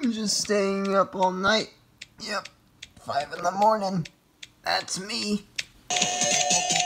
Just staying up all night. Yep, 5 in the morning. That's me.